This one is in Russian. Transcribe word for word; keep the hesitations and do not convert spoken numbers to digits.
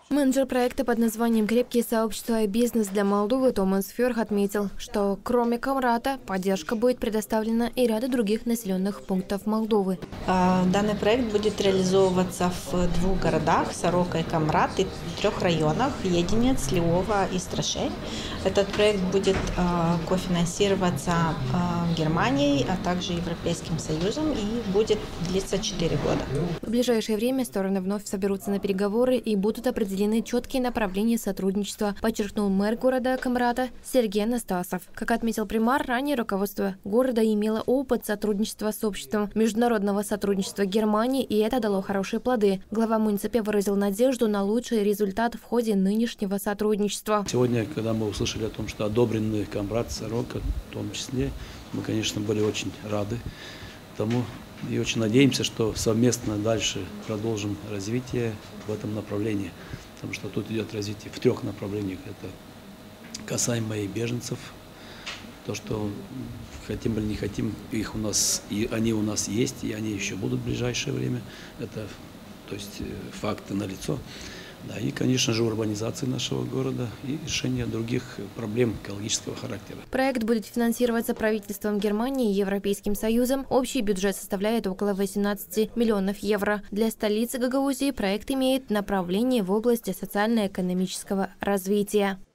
Менеджер проекта под названием «Крепкие сообщества и бизнес для Молдовы» Томас Фёрх отметил, что кроме Камрата поддержка будет предоставлена и ряду других населенных пунктов Молдовы. Данный проект будет реализовываться в двух городах – Сорока и Камрат, и трех районах – Единец, Львова и Страшень. Этот проект будет кофинансироваться Германией, а также Европейским Союзом и будет длиться четыре года. В ближайшее время стороны вновь соберутся на переговоры и будут определены четкие направления сотрудничества, подчеркнул мэр города Камрата Сергей Анастасов. Как отметил примар, ранее руководство города имело опыт сотрудничества с обществом международного сотрудничества Германии, и это дало хорошие плоды. Глава муниципа выразил надежду на лучший результат в ходе нынешнего сотрудничества. Сегодня, когда мы услышали о том, что одобрены Камрат, Сорока, в том числе, мы, конечно, были очень рады тому и очень надеемся, что совместно дальше продолжим развитие в этом направлении, потому что тут идет развитие в трех направлениях. Это касаемо и беженцев, то, что хотим или не хотим, их у нас, и они у нас есть, и они еще будут в ближайшее время. Это, то есть, факты налицо. Да, и, конечно же, урбанизация нашего города и решение других проблем экологического характера. Проект будет финансироваться правительством Германии и Европейским Союзом. Общий бюджет составляет около восемнадцати миллионов евро. Для столицы Гагаузии проект имеет направление в области социально-экономического развития.